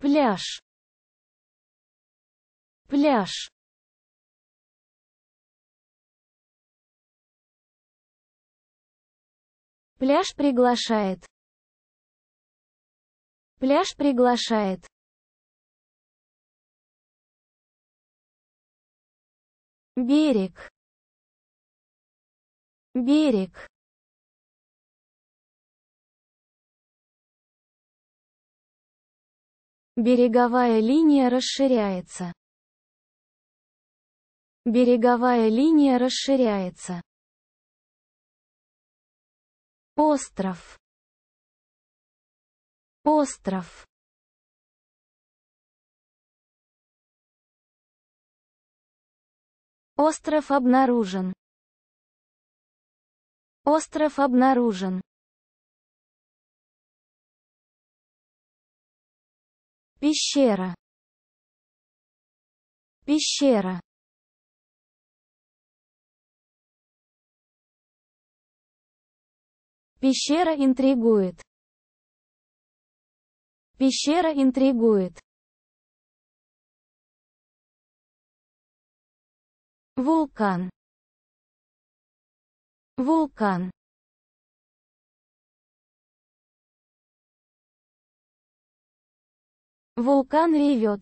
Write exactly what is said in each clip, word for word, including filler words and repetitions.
Пляж. Пляж. Пляж приглашает. Пляж приглашает. Берег. Берег. Береговая линия расширяется. Береговая линия расширяется. Остров. Остров. Остров обнаружен. Остров обнаружен. Пещера. Пещера. Пещера интригует. Пещера интригует. Вулкан. Вулкан. Вулкан ревет.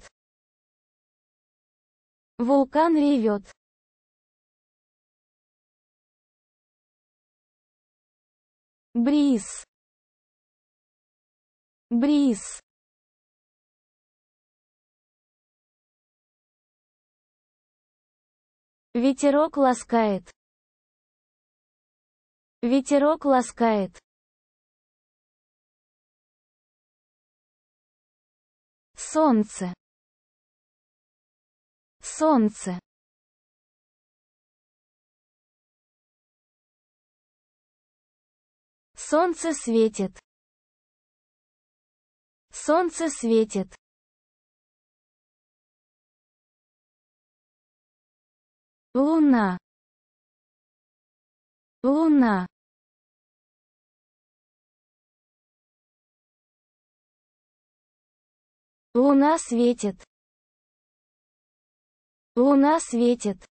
Вулкан ревет. Бриз. Бриз. Ветерок ласкает. Ветерок ласкает. Солнце. Солнце. Солнце светит. Солнце светит. Луна. Луна. Луна светит. Луна светит.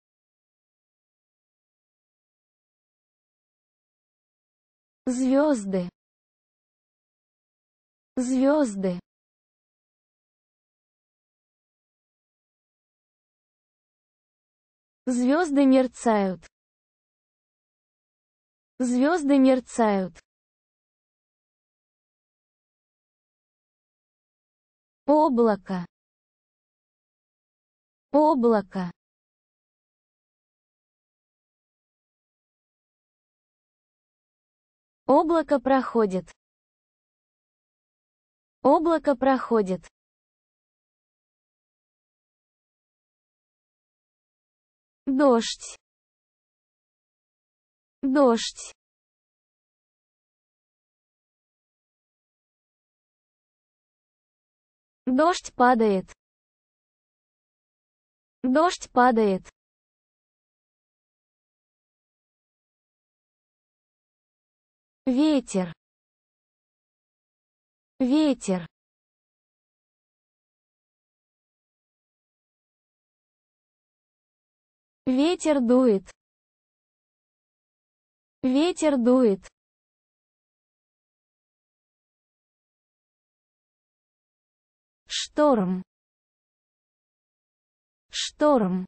Звезды. Звезды. Звезды мерцают. Звезды мерцают. Облако. Облако. Облако проходит. Облако проходит. Дождь. Дождь. Дождь падает. Дождь падает. Ветер. Ветер. Ветер дует. Ветер дует. Шторм. Шторм.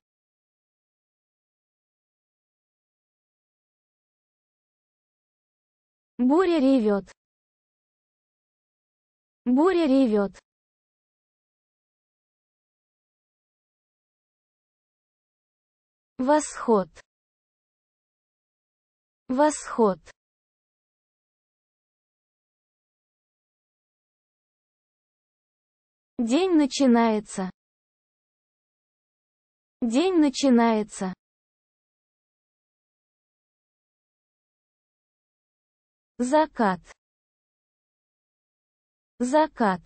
Буря ревет. Буря ревет. Восход. Восход. День начинается. День начинается. Закат. Закат.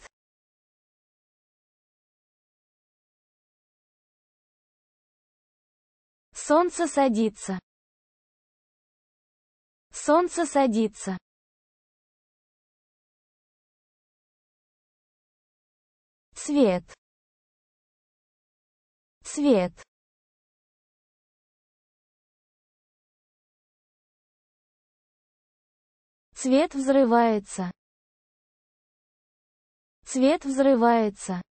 Солнце садится. Солнце садится. Цвет. Цвет. Цвет взрывается. Цвет взрывается.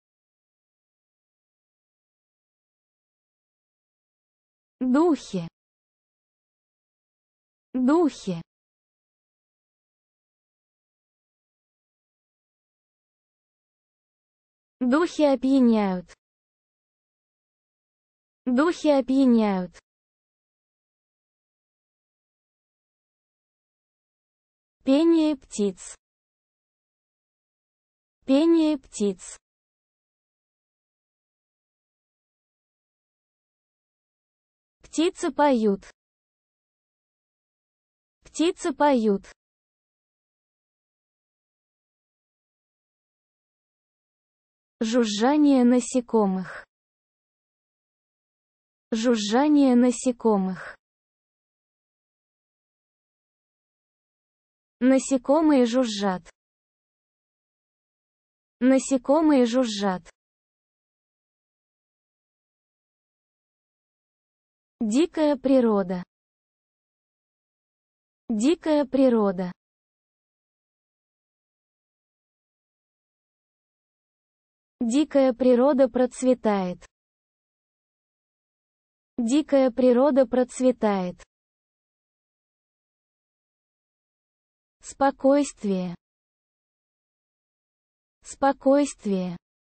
Духи. Духи. Духи опьяняют. Духи опьяняют. Пение птиц. Пение птиц. Птицы поют. Птицы поют. Жужжание насекомых. Жужжание насекомых. Насекомые жужжат. Насекомые жужжат. Дикая природа. Дикая природа. Дикая природа процветает. Дикая природа процветает. Спокойствие. Спокойствие.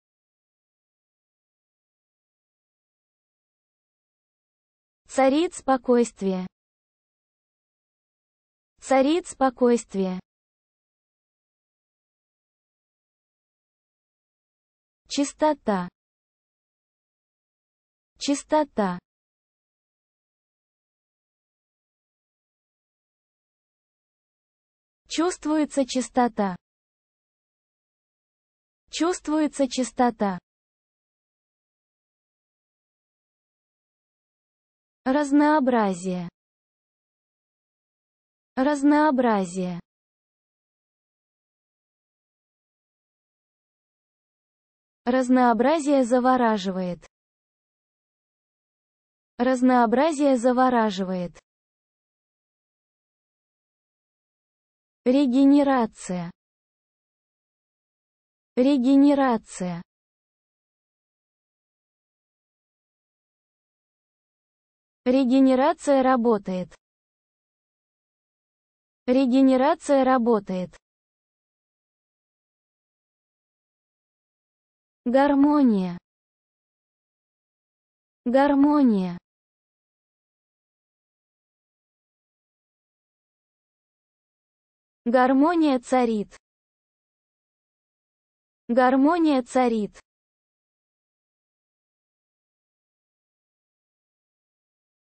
Царит спокойствие. Царит спокойствие. Чистота. Чистота. Чувствуется чистота. Чувствуется чистота. Разнообразие. Разнообразие. Разнообразие завораживает. Разнообразие завораживает. Регенерация. Регенерация. Регенерация работает. Регенерация работает. Гармония. Гармония. Гармония царит. Гармония царит.